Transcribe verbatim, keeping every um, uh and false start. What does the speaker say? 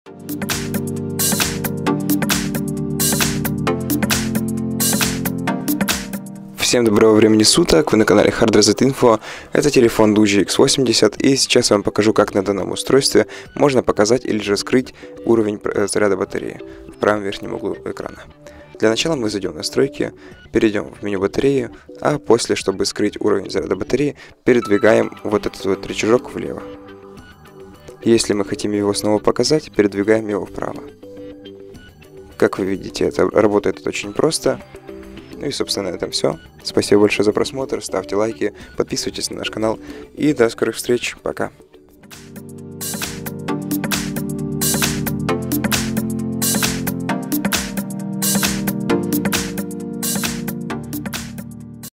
Всем доброго времени суток, вы на канале Hard Reset Info, это телефон Doogee икс восемьдесят, и сейчас я вам покажу, как на данном устройстве можно показать или же скрыть уровень заряда батареи в правом верхнем углу экрана. Для начала мы зайдем в настройки, перейдем в меню батареи, а после, чтобы скрыть уровень заряда батареи, передвигаем вот этот вот рычажок влево. Если мы хотим его снова показать, передвигаем его вправо. Как вы видите, это работает это очень просто. Ну и, собственно, на этом все. Спасибо большое за просмотр, ставьте лайки, подписывайтесь на наш канал и до скорых встреч. Пока.